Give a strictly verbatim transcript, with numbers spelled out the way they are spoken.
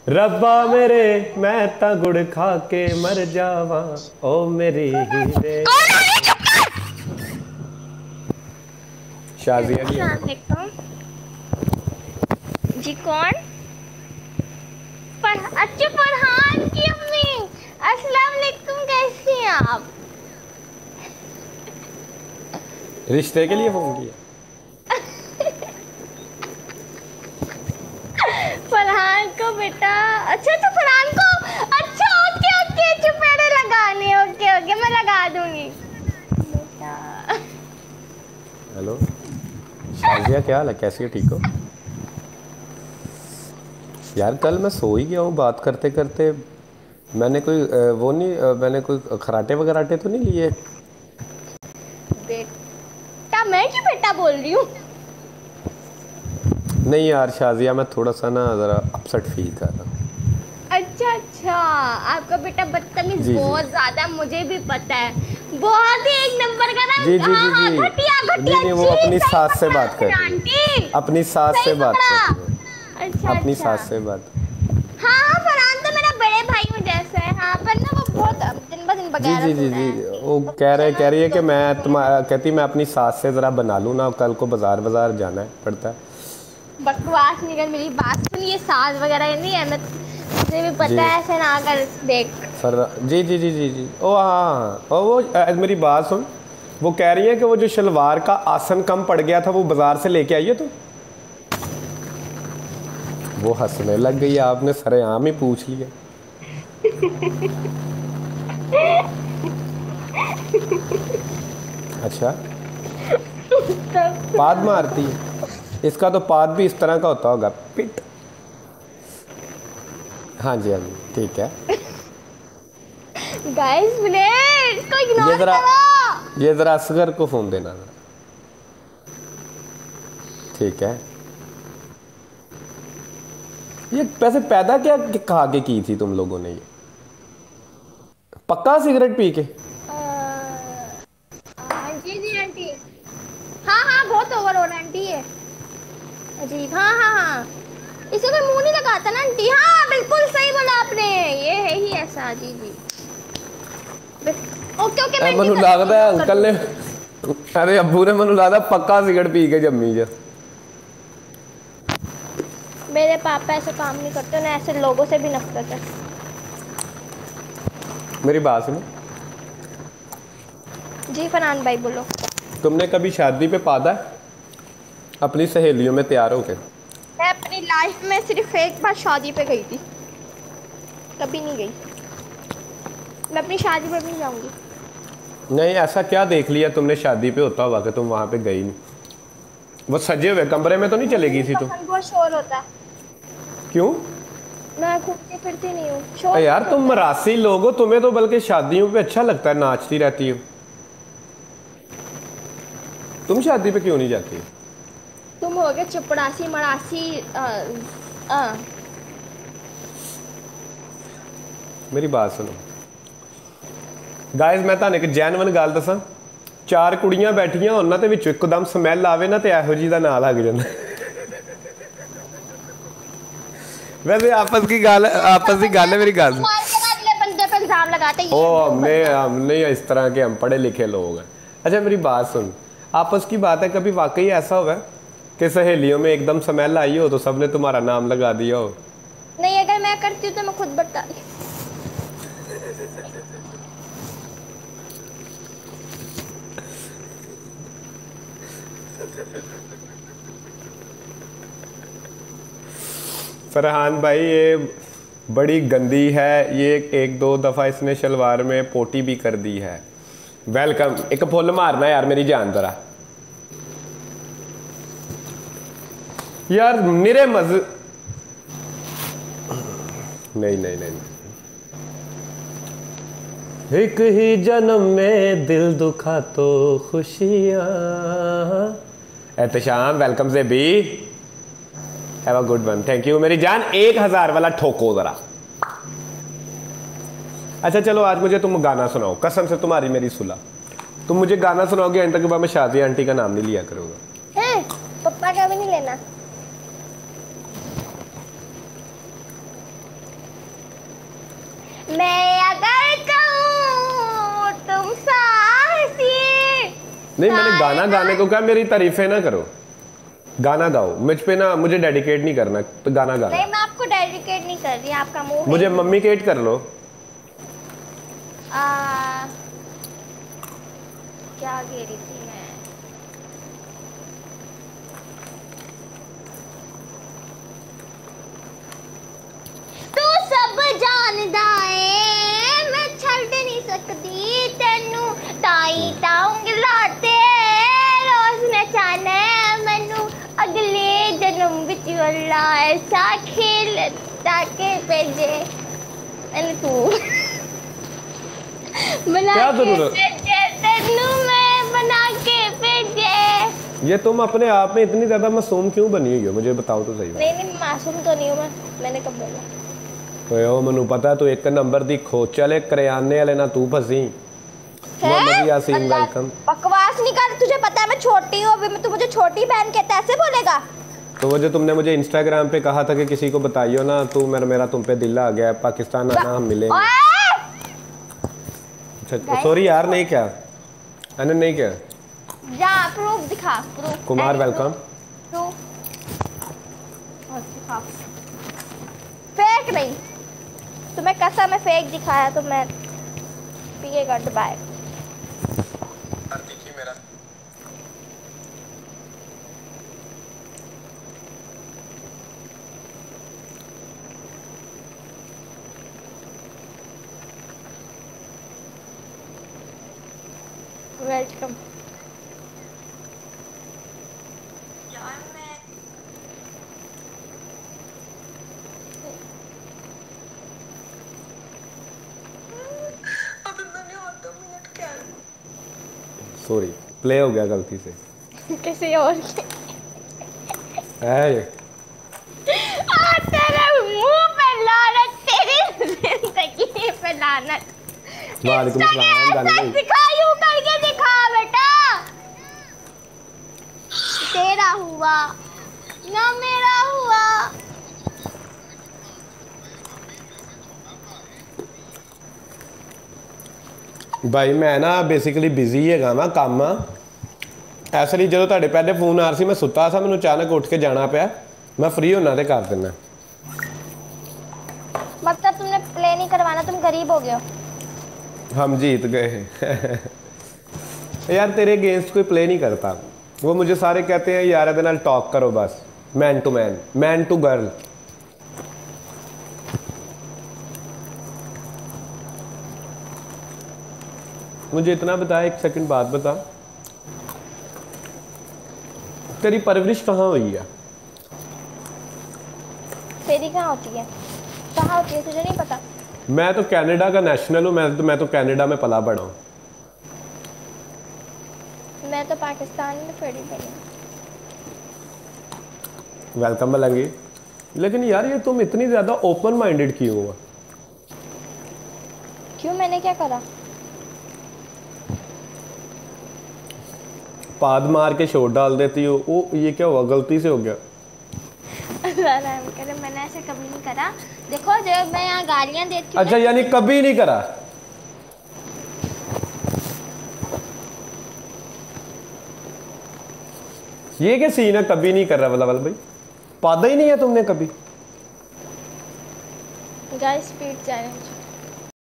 रब्बा मेरे मैं ता गुड़ खा के मर जावा ओ मेरी हीरे। शाजिया की अस्सलाम वालेकुम जी। कौन? पर अच्छा, फरहान की अम्मी। अस्सलाम वालेकुम, कैसी हैं आप? रिश्ते के लिए फोन किया? फरहान को बेटा, अच्छा तो फरहान को, अच्छा ओके ओके, चुपेड़े लगाने, ओके ओके मैं लगा दूंगी बेटा। हेलो शाजिया, क्या हाल है? कैसी है? ठीक हो यार? कल मैं सो ही गया हूँ बात करते करते। मैंने कोई अ, वो नहीं अ, मैंने कोई खराटे वगराटे तो नहीं लिए? बेटा मैं क्यों बेटा बोल रही हूँ? नहीं यार शाजिया, मैं थोड़ा सा ना ज़रा अपसेट फील कर रहा हूँ। अच्छा अच्छा, आपका बेटा बदतमीज जी जी बहुत ज्यादा, मुझे भी पता है। बहुत ही एक नंबर का ना। जी जी हाँ जी हाँ, जी। घटिया नहीं घटिया नहीं, वो जी, अपनी सही सास से पकड़ा बात कर आपने रही आंटी। है। अपनी सास सही से बात पकड़ा। कर रही है। अच्छा अपनी अच्छा। सास से बात। हाँ हाँ, फरहान तो मेरा बड़े भाई हूँ जैसा है। हाँ, पर ना वो बहुत दिन ब दिन जी जी बगैरत हो जी रहा जी। है। वो तो कह मुझे रहे ना कह रही है इसकी कि जरूरत मैं नहीं तुम है। कहती मैं अपनी सास से ज़रा बना लूँ ना, कल को बाजार बाजार जाना है पड़ता है। बकवास नहीं कर, मेरी बात सुन। ये साज वगैरह नहीं है, मैं मुझे भी जी पता है, ऐसे ना कर देख। सर। जी जी जी जी जी। ओ हाँ हाँ, ओ वो अ, मेरी बात सुन। वो कह रही है कि वो जो शलवार का आसन कम पड़ गया था वो बाजार से लेके आई है तो। वो हंसने लग गई, आपने सरेआम ही पूछ लिया। अच्छा, पाद मारती है? इसका तो पाद भी इस तरह का होता होगा, पिट। हाँ जी हाँ जी, ठीक है। गाइस प्लीज इसको ये इग्नोर ज़रा करो। ये ज़रा असगर को फ़ोन देना ज़रा। ठीक है। ये वैसे पैदा क्या खा के की थी तुम लोगों ने? ये पक्का सिगरेट पी के? हाँ जी जी आंटी। हाँ हाँ, बहुत ओवर हो रहा है आंटी ये। अजीब। हाँ हाँ हाँ, इसे कोई मुंह नहीं लगाता ना आंटी। हाँ बिल्कुल सही बोला आपने, ये है ही ऐसा। जी जी। ओके ओके, मैं ए, नहीं मनु कर लगता है इग्नोर कर अंकल ने, दूंगी। अरे अब्बू ने मनु लगता पक्का सिगरेट पी के जम्मी जा। मेरे पापा ऐसे काम नहीं करते ना, ऐसे लोगों से भी नफरत है। मेरी बात सुनो। जी फरहान भाई बोलो। तुमने कभी शादी पे पादा है अपनी सहेलियों में तैयार होके? मैं अपनी लाइफ में सिर्फ एक बार शादी पे गई थी, कभी नहीं गई। मैं अपनी शादी पे भी नहीं जाऊंगी। नहीं, ऐसा क्या देख लिया तुमने शादी पे होता हुआ कि तुम वहां पे गई नहीं? वो सजे हुए कमरे में तो नहीं मुझे चलेगी नहीं थी तुम? पसंद, बहुत शोर होता है। क्यों? मैं घूमती फिरती नहीं हूँ, अरे शोर यार, बहुत तुम होता है। मरासी लोग हो, तुम्हें तो बल्कि शादियों पे अच्छा लगता है, नाचती रहती हो। तुम शादी पे क्यों नहीं जाती? तुम हो गए चपड़ासी मरासी। आ, आ, मेरी बात सुनो गाइस, मैं ਤੁਹਾਨੂੰ ਇੱਕ ਜੈਨੂਇਨ ਗੱਲ ਦੱਸਾਂ। ਚਾਰ ਕੁੜੀਆਂ ਬੈਠੀਆਂ ਹੋਣ ਨਾ ਤੇ ਵਿੱਚੋਂ ਇੱਕਦਮ ਸਮੈਲ ਆਵੇ ਨਾ ਤੇ ਇਹੋ ਜੀ ਦਾ ਨਾਂ ਲੱਗ ਜਾਂਦਾ। वैसे आपस की गाल आपस की गल है मेरी गल। तुम्हारे तरह अगले बंदे पे इल्जाम लगाते ओ ये वो हमने बंदा। हम नहीं इस तरह के, हम पढ़े लिखे लोग हैं। अच्छा मेरी बात सुन, आपस की बात है, कभी वाकई ऐसा हुआ है कि सहेलियों में एकदम स्मेल आई हो तो सबने तुम्हारा नाम लगा दिया हो? नहीं, अगर मैं करती हूँ तो मैं खुद बता। फरहान भाई, ये बड़ी गंदी है ये। एक दो दफ़ा इसने शलवार में पोटी भी कर दी है। वेलकम। एक फुल मारना यार मेरी जान जरा। यार निरे मज नहीं नहीं नहीं, नहीं। एक ही जन्म में दिल दुखा तो खुशियां। एहतशाम, वेलकम से बी। Have a good one, thank you मेरी जान। एक हजार वाला ठोको जरा। अच्छा चलो, आज मुझे तुम गाना सुनाओ, कसम से तुम्हारी मेरी सुला। तुम मुझे गाना सुनाओगे एंड तक के बाद मैं शादी आंटी का नाम नहीं लिया करूंगा। है पप्पा का भी नहीं लेना। मैं अगर कहूँ तुम साहसी। नहीं, मैंने गाना गाने को कहा, मेरी तारीफें ना करो, गाना गाओ। मुझ पे ना, मुझे डेडिकेट नहीं करना, तो गाना गाना। नहीं, मैं आपको डेडिकेट नहीं कर रही, आपका मुंह मुझे मम्मी केट कर लो। आ, क्या कह रही थी मैं? तू सब जानदा है मैं छड़ नहीं सकती तेनू, ताई ताऊंगी लाते रोज नचाना मैनू, अगले जन्म विच अल्लाह ऐसा खेल ताके भेजे मैंने तू बना क्या के जरूरत? भेजे तेनू मैं बना के भेजे। ये तुम अपने आप में इतनी ज्यादा मासूम क्यों बनी हुई हो, मुझे बताओ तो सही। नहीं नहीं, मासूम तो नहीं हूँ मैं, मैंने कब बोला? ओए ओ मनु पता तू एक नंबर दी खोचले करियाने वाले ना तू फसी। मोहम्मद यासीन वेलकम। बकवास नहीं कर, तुझे पता है मैं छोटी हूँ अभी, मैं तू मुझे छोटी बहन कहता है, ऐसे बोलेगा? तो वो जो तुमने मुझे इंस्टाग्राम पे कहा था कि किसी को बताइयो ना, तू मेरा मेरा तुम पे दिल आ गया, पाकिस्तान आना हम मिलेंगे। अच्छा सॉरी यार, नहीं क्या अने नहीं क्या। जा प्रूफ दिखा, प्रूफ। कुमार वेलकम। प्रूफ दिखा, फेक नहीं, तुम्हें कसम है फेक दिखाया तो मैं पिएगा डुबाए। मेरा वेलकम। यार मैं अब मैंने और दो मिनट क्या सॉरी, प्ले हो गया गलती से। किसी और है ये आ, तेरे मुंह पे लानत, तेरी जिंदगी पे लानत। वालेकुम सलाम। गाली नहीं। दिखा, यूं करके दिखा बेटा, तेरा हुआ ना मेरा हुआ। भाई मैं ना बेसिकली बिजी हैगा ना, काम आ ਐਸੇ ਲਈ ਜਦੋਂ ਤੁਹਾਡੇ ਪਹਿਲੇ ਫੋਨ ਆ ਰਿਹਾ ਸੀ ਮੈਂ ਸੁੱਤਾ ਸੀ, ਮੈਨੂੰ ਅਚਾਨਕ ਉੱਠ ਕੇ ਜਾਣਾ ਪਿਆ, मैं फ्री होना ते कर देना। मतलब तुमने प्ले नहीं करवाना, तुम गरीब हो गए हो। हम जीत गए। यार तेरे अगेंस्ट कोई प्ले नहीं करता, वो मुझे सारे कहते हैं यार ਇਹਦੇ ਨਾਲ टॉक करो बस, man to man, man to girl. मुझे इतना बता, एक सेकंड बात बता, तेरी परवरिश कहाँ हुई है? तेरी कहाँ होती है? कहाँ होती है तुझे नहीं पता? मैं तो कनाडा का नेशनल हूँ, मैं तो मैं तो कनाडा में पला बड़ा हूँ। मैं तो पाकिस्तान में पड़ी बड़ी। वेलकम मलंगी। लेकिन यार ये तुम इतनी ज्यादा ओपन माइंडेड क्यों हो? क्यों, मैंने क्या करा? पाद मार के शोर डाल देती हो, ओ ये क्या हुआ, गलती से हो गया? मैंने ऐसे कभी नहीं करा, देखो जब मैं यहाँ गालियाँ देती हूँ। अच्छा यानी कभी नहीं करा? ये क्या सीन है, कभी नहीं कर रहा वाला वाला भाई? पादा ही नहीं है तुमने कभी? Guys speed challenge.